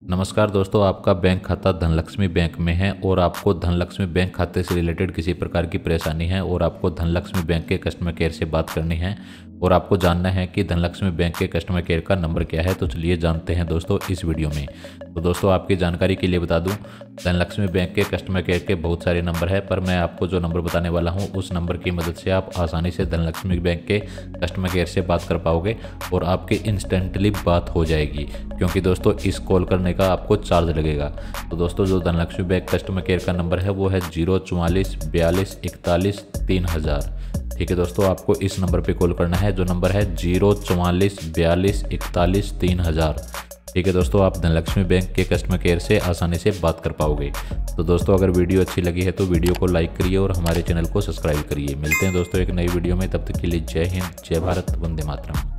नमस्कार दोस्तों, आपका बैंक खाता धनलक्ष्मी बैंक में है और आपको धनलक्ष्मी बैंक खाते से रिलेटेड किसी प्रकार की परेशानी है और आपको धनलक्ष्मी बैंक के कस्टमर केयर से बात करनी है और आपको जानना है कि धनलक्ष्मी बैंक के कस्टमर केयर का नंबर क्या है। तो चलिए जानते हैं दोस्तों इस वीडियो में। तो दोस्तों आपकी जानकारी के लिए बता दूं, धनलक्ष्मी बैंक के कस्टमर केयर के बहुत सारे नंबर है, पर मैं आपको जो नंबर बताने वाला हूं उस नंबर की मदद से आप आसानी से धनलक्ष्मी बैंक के कस्टमर केयर से बात कर पाओगे और आपकी इंस्टेंटली बात हो जाएगी, क्योंकि दोस्तों इस कॉल करने का आपको चार्ज लगेगा। तो दोस्तों जो धनलक्ष्मी बैंक कस्टमर केयर का नंबर है वो है 044 42 41 3000। ठीक है दोस्तों, आपको इस नंबर पे कॉल करना है जो नंबर है 044 42 41 3000। ठीक है दोस्तों, आप धनलक्ष्मी बैंक के कस्टमर केयर से आसानी से बात कर पाओगे। तो दोस्तों अगर वीडियो अच्छी लगी है तो वीडियो को लाइक करिए और हमारे चैनल को सब्सक्राइब करिए। मिलते हैं दोस्तों एक नई वीडियो में, तब तक के लिए जय हिंद, जय भारत, वंदे मातरम।